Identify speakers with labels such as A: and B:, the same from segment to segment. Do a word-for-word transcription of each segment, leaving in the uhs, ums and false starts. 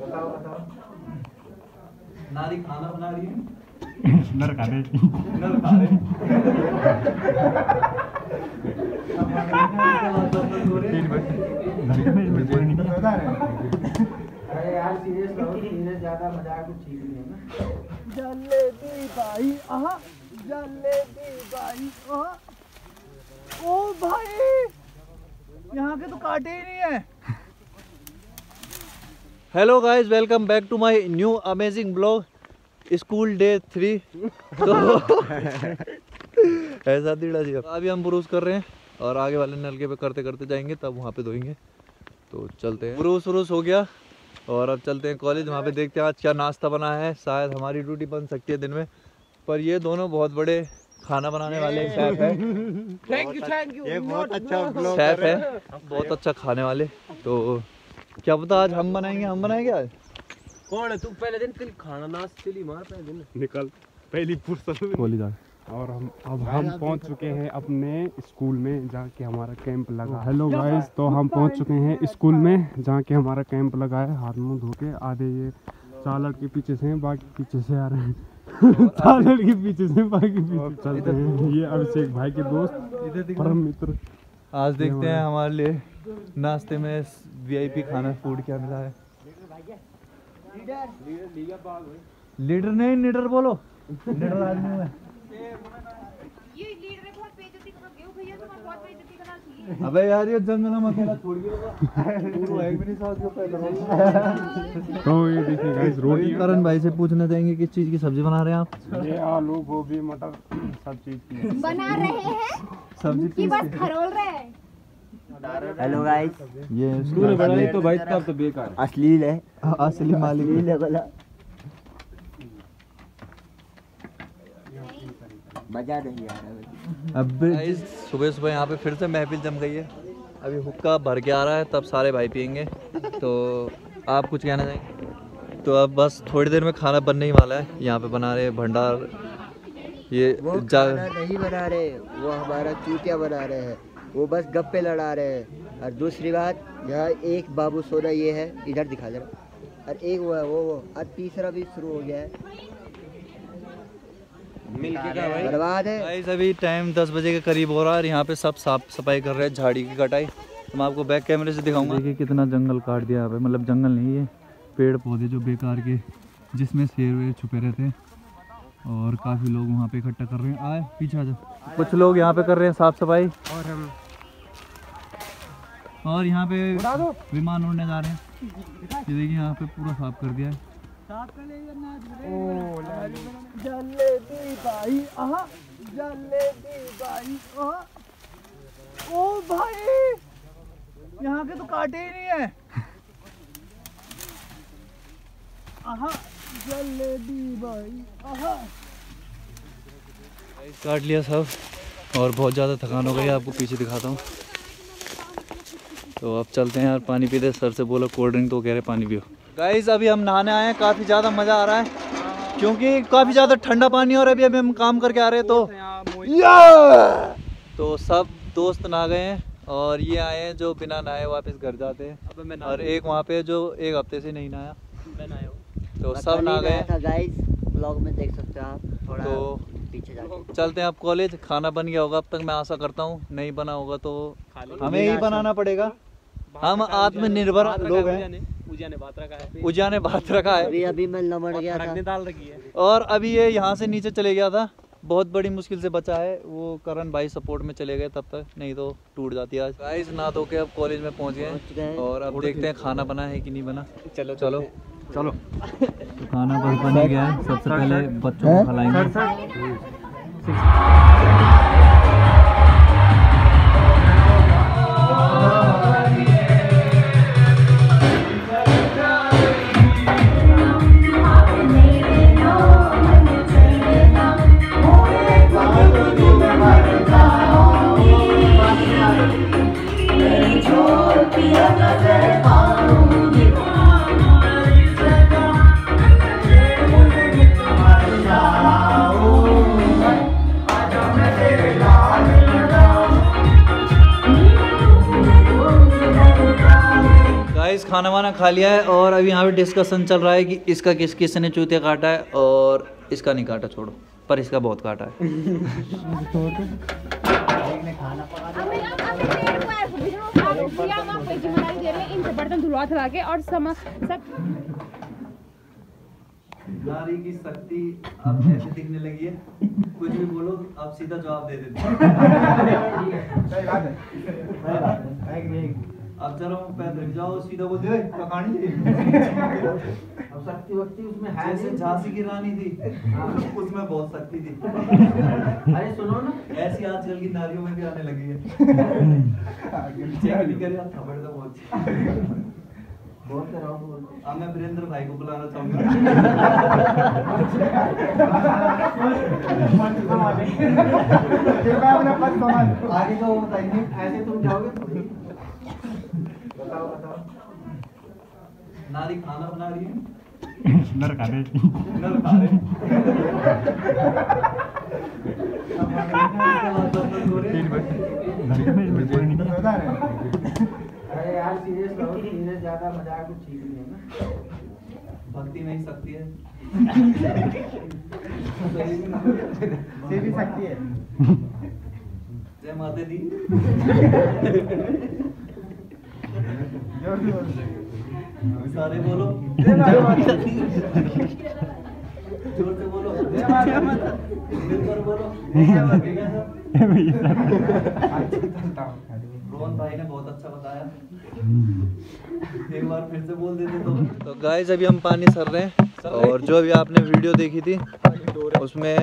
A: बताओ बताओ। नारी खाना बना रही है।
B: नर खा रहे
A: नर खा रहे अरे यार सीरियस रहो, सीरियस ज्यादा मजाक कुछ ठीक नहीं है ना।
C: जलेबी भाई आहा, जलेबी भाई आहा। ओ भाई यहाँ के तो काटे ही नहीं है।
A: Hello guys, welcome back to my new amazing blog school day three. तो ऐसा दीड़ा जी अभी हम ब्रूस कर रहे हैं और आगे वाले नलके पे करते करते जाएंगे, तब वहाँ पे धोएंगे। तो चलते हैं, ब्रूस व्रूस हो गया और अब चलते हैं कॉलेज। वहाँ पे देखते हैं आज क्या नाश्ता बना है। शायद हमारी ड्यूटी बन सकती है दिन में, पर ये दोनों बहुत बड़े खाना बनाने वाले शेफ है।
C: Thank you thank you.
B: ये बहुत अच्छा
A: शेफ है, बहुत अच्छा खाने वाले। तो क्या पता आज हम बनाएंगे, हम बनाएंगे आज।
D: कौन है तू? पहले दिन तिल खाना नाश चली मार पहले दिन
B: निकल पहली फुर्सत कॉलेज आ। और हम अब हम पहुंच चुके हैं अपने स्कूल में जहाँ के हमारा कैंप लगा। हेलो गाइस, तो हम पहुंच चुके हैं स्कूल में जहाँ के हमारा कैंप लगा है। हाथ मुंह धो के आधे ये चार लड़के पीछे से हैं, बाकी पीछे से आ रहे हैं। चार लड़के पीछे से, बाकी पीछे चलते हैं। ये अभिषेक भाई के दोस्त, परम मित्र।
A: आज देखते हैं हमारे लिए नाश्ते में वीआईपी खाना फूड क्या मिला है। लीडर नहीं, लीडर बोलो। लीडर आदमी है।
E: ये लीडर बहुत बेइज्जती कर गए हो भैया, तुम्हारी बहुत बेइज्जती करना चाहिए।
A: अबे यार ये जंगल में अकेला छोड़ गया पूरा एक भी नहीं साथ में पैदल।
B: तो ये देखिए गाइस, रोटी
A: करण भाई से पूछना चाहेंगे किस चीज की सब्जी बना रहे हैं आप?
B: ये आलू गोभी मटर सब चीज की
E: बना रहे हैं
A: सब्जी
E: कि बस खरोल रहे हैं।
F: हेलो गाइस,
A: ये
D: तूने बनाई तो भाई तब तो बेकार
F: अश्लील है,
A: असली मालिक
F: अश्लील है बोला, मजा नहीं आ रहा।
A: अब सुबह सुबह यहाँ पे फिर से महफिल जम गई है। अभी हुक्का भर के आ रहा है, तब सारे भाई पियेंगे। तो आप कुछ कहना चाहेंगे? तो अब बस थोड़ी देर में खाना बनने ही वाला है। यहाँ पे बना रहे भंडार। ये
F: वो
A: जा...
F: खाना नहीं बना रहे, वो हमारा चूतिया बना रहे हैं, वो बस गप्पे लड़ा रहे हैं। और दूसरी बात, यहाँ एक बाबू सोना ये है, इधर दिखा जरा, और एक वो है वो वो और तीसरा भी शुरू हो गया है।
D: मिलके का भाई
F: बर्बाद है।
A: गाइस अभी टाइम दस बजे के करीब हो रहा है और यहाँ पे सब साफ सफाई कर रहे हैं, झाड़ी की कटाई। तो मैं आपको बैक कैमरे से दिखाऊंगा। देखिए कितना जंगल काट दिया यहाँ पे, मतलब जंगल नहीं है, पेड़ पौधे जो बेकार के, जिसमें शेर वेर छुपे रहते हैं। और काफ़ी लोग वहाँ पे इकट्ठा कर रहे हैं। आए पीछे आ जाओ। कुछ लोग यहाँ पे कर रहे हैं साफ सफाई,
B: और हम
A: और यहाँ पे विमान उड़ने जा रहे हैं। ये देखिए यहाँ पे पूरा साफ कर दिया है।
C: जलेबी भाई आहा, जलेबी भाई आहा। ओ भाई यहाँ के तो काटे ही नहीं है। आहा, जलेबी भाई आहा।
A: काट लिया सब और बहुत ज़्यादा थकान हो गई है। आपको पीछे दिखाता हूँ। तो अब चलते हैं यार, पानी पीते। सर से बोलो कोल्ड ड्रिंक, तो कह रहे पानी पियो। गाइस अभी हम नहाने आए हैं, काफ़ी ज़्यादा मज़ा आ रहा है क्योंकि काफ़ी ज़्यादा ठंडा पानी है। और अभी अभी हम काम करके आ रहे हैं, तो तो सब दोस्त नहा गए हैं और ये आए हैं जो बिना नहाए वापस घर जाते हैं। और एक वहाँ पे जो एक हफ्ते से नहीं नहाया,
D: मैं नहाया हूं।
A: तो सब नहा गए
F: था गाइस, ब्लॉग में देख सकते हो आप। थोड़ा
A: तो
F: पीछे जाके
A: चलते हैं आप कॉलेज। खाना बन गया होगा अब तक, मैं आशा करता हूँ। नहीं बना होगा तो हमें ही बनाना पड़ेगा। हम आत्मनिर्भर लोग हैं।
D: उजिया ने बात रखा है,
A: उजिया ने बात रखा है।
F: अभी अभी मैं लमड़ गया था,
D: डाल रखी है।
A: और अभी ये यहाँ से नीचे चले गया था, बहुत बड़ी मुश्किल से बचा है। वो करण भाई सपोर्ट में चले गए तब तक, नहीं तो टूट जाती आज। गाइस ना धो के अब कॉलेज में पहुँच गए और अब देखते हैं खाना बना है कि नहीं बना। चलो चलो चलो। तो खाना बस बन ही गया है। सबसे पहले बच्चों को खिलाएंगे।
C: आजा मैं
A: खा लिया है और अभी यहाँ पे डिस्कशन चल रहा है कि इसका किस किस ने चूतिया काटा है और इसका नहीं काटा, छोड़ो, पर इसका बहुत काटा है।
E: बर्तन धुलवा धुला के और सम सब
A: नारी की शक्ति अब ऐसे दिखने लगी है, कुछ भी बोलो आप सीधा जवाब दे देते। अब जरा पैर रख जाओ, सीधा बोल दे कहानी थी।
D: अब शक्ति वक्ति उसमें है,
A: जैसे झांसी की रानी थी उसमें बहुत शक्ति थी।
D: अरे सुनो ना,
A: ऐसी आजकल की नारियों में भी आने लगी है। चेक नहीं करे आप, खबर तो बहुत
D: बहुत कराओ।
A: अब मैं वीरेंद्र भाई को बुलाना चाहूंगा।
D: आगे का वो बताइए, ऐसे तुम जाओगे? बताओ बताओ।
A: नारी खाना बना रही है,
B: नर खा रहे
A: नर खा रहे हैं।
D: अरे यार सीरियस रहो, सीरियस ज्यादा मजाक कुछ ठीक नहीं है ना।
A: भक्ति में ही शक्ति है।
C: से भी सकती है।
A: जय माता दी। सारे बोलो जोर से बोलो, मिलकर बोलो। रोहन भाई ने बहुत अच्छा बताया, एक बार फिर से बोल देते तो। तो गाइस अभी हम पानी सर रहे हैं और जो अभी आपने वीडियो देखी थी उसमें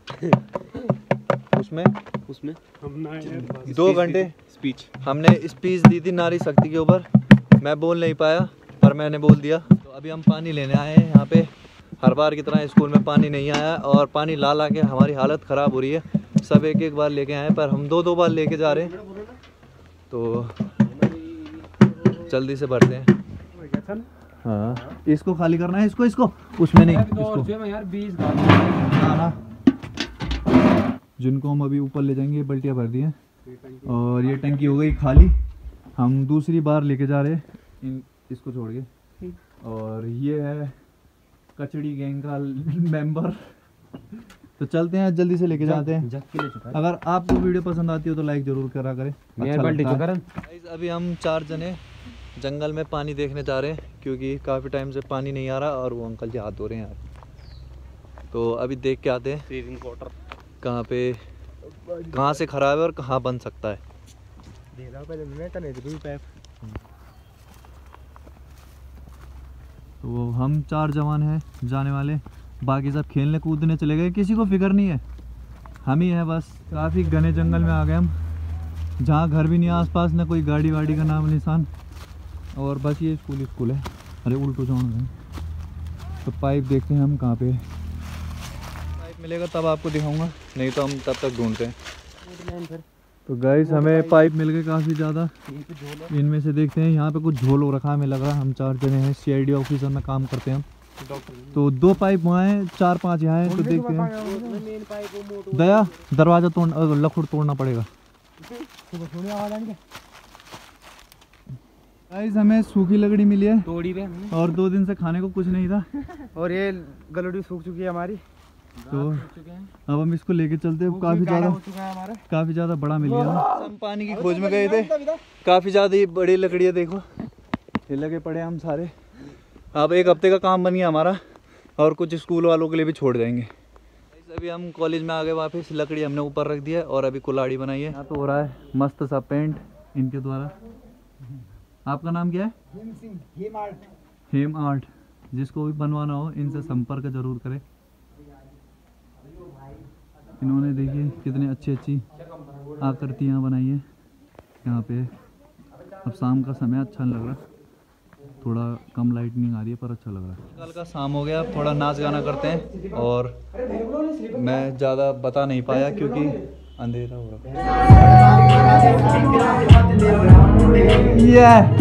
A: उसमें
B: उसमें हम
A: दो घंटे
B: स्पीच
A: हमने स्पीच दी थी नारी शक्ति के ऊपर। मैं बोल नहीं पाया पर मैंने बोल दिया। तो अभी हम पानी लेने आए हैं यहाँ पे। हर बार की तरह स्कूल में पानी नहीं आया और पानी ला ला के हमारी हालत ख़राब हो रही है। सब एक एक बार लेके आए पर हम दो दो बार लेके जा रहे हैं, तो जल्दी से भरते हैं। हाँ इसको खाली करना है, इसको इसको उसमें नहीं, इसको
B: यार बीस
A: ना जिनको हम अभी ऊपर ले जाएंगे। बल्टियाँ भर दी हैं और ये टंकी हो गई खाली। हम दूसरी बार लेके जा रहे हैं इन इसको छोड़ के। और ये है कचड़ी गैंग का मेंबर। तो चलते हैं, जल्दी से लेके जाते हैं। अगर आपको वीडियो पसंद आती हो तो लाइक जरूर करा करें। अच्छा लगता है। Guys, अभी हम चार जने जंगल में पानी देखने जा रहे हैं क्योंकि काफ़ी टाइम से पानी नहीं आ रहा और वो अंकल जी हाथ धो रहे हैं यार। तो अभी देख के आते हैं कहाँ पे कहाँ से ख़राब है और कहाँ बन सकता है। तो हम चार जवान हैं जाने वाले, बाकी सब खेलने कूदने चले गए, किसी को फिक्र नहीं है, हम ही है बस। काफ़ी घने जंगल में आ गए हम, जहाँ घर भी नहीं आसपास, ना कोई गाड़ी वाड़ी का नाम निशान, और बस ये स्कूल स्कूल है। अरे उल्टो जाऊँ। तो पाइप देखते हैं हम कहाँ पे पाइप मिलेगा तब आपको दिखाऊंगा, नहीं तो हम तब तक ढूंढते हैं। तो गाइस हमें पाइप मिल गए काफ़ी ज़्यादा। इनमें से देखते हैं, यहाँ पे कुछ झोल हो रखा है हमें लग रहा है। हम चार जने हैं, सी आई डी ऑफिसर में काम करते हैं हम। तो दो पाइप वहाँ हैं, चार पांच यहाँ हैं। तो देखते हैं। दया दरवाज़ा तोड़ लखुड़ तोड़ना पड़ेगा। गाइस हमें सूखी लकड़ी मिली है
C: तोड़ी पे
A: और दो दिन से खाने को कुछ नहीं था
C: और ये गलौड़ी सूख चुकी है हमारी।
A: तो अब हम इसको लेके चलते हैं। काफ़ी ज़्यादा काफ़ी ज़्यादा बड़ा मिल गया। हम पानी की खोज में गए थे, काफ़ी ज़्यादा ही बड़ी लकड़ियाँ देखो, ये लगे पड़े हम सारे। अब एक हफ्ते का काम बन गया हमारा और कुछ स्कूल वालों के लिए भी छोड़ जाएंगे। अभी हम कॉलेज में आ गए वापस, लकड़ी हमने ऊपर रख दी है और अभी कुल्हाड़ी बनाई है। यहाँ तो हो रहा है मस्त सा पेंट इनके द्वारा। आपका नाम क्या है? हेम सिंह। हेम आर्ट। हेम आर्ट। जिसको भी बनवाना हो इनसे संपर्क जरूर करें। इन्होंने देखिए कितनी अच्छी अच्छी आकृतियाँ बनाई हैं यहाँ पे। अब शाम का समय अच्छा नहीं लग रहा, थोड़ा कम लाइटनिंग आ रही है पर अच्छा लग रहा है। कल का शाम हो गया, थोड़ा नाच गाना करते हैं और मैं ज़्यादा बता नहीं पाया क्योंकि अंधेरा हो रहा है।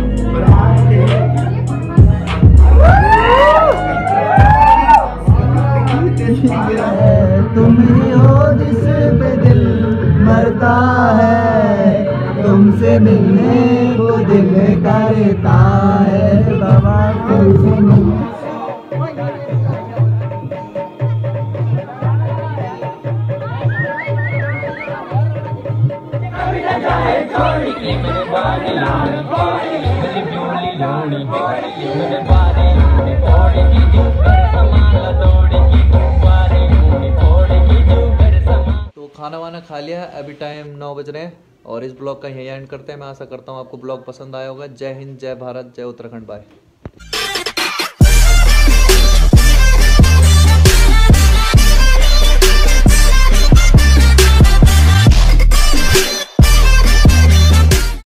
A: तुम ही हो जिस पे दिल मरता है, तुमसे मिलने को दिल करता है। तो खाना वाना खा लिया है, अभी टाइम नौ बज रहे हैं और इस ब्लॉग का यही एंड करते हैं। मैं आशा करता हूँ आपको ब्लॉग पसंद आया होगा। जय हिंद, जय भारत, जय उत्तराखंड, बाय।